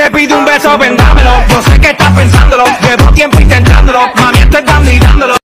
te pide un beso, vendámelo. Yo sé que estás pensándolo, llevo tiempo intentándolo. Mami, estoy mirándolo.